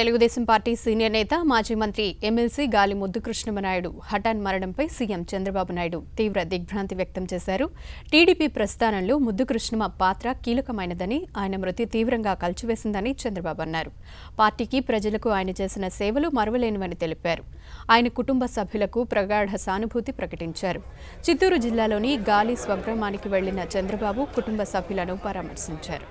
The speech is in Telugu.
తెలుగుదేశం పార్టీ సీనియర్ నేత మాజీ మంత్రి ఎమ్మెల్సీ గాలి ముద్దు కృష్ణమ నాయుడు హఠాన్ మరణంపై సీఎం చంద్రబాబు నాయుడు తీవ్ర దిగ్భ్రాంతి వ్యక్తం చేశారు. టీడీపీ ప్రస్థానంలో ముద్దు కృష్ణమ పాత్ర కీలకమైనదని, ఆయన మృతి తీవ్రంగా కలిచివేసిందని చంద్రబాబు అన్నారు. పార్టీకి ప్రజలకు ఆయన చేసిన సేవలు మరువలేనివని తెలిపారు. ఆయన కుటుంబ సభ్యులకు ప్రగాఢ సానుభూతి ప్రకటించారు. చిత్తూరు జిల్లాలోని గాలి స్వగ్రామానికి వెళ్లిన చంద్రబాబు కుటుంబ సభ్యులను పరామర్శించారు.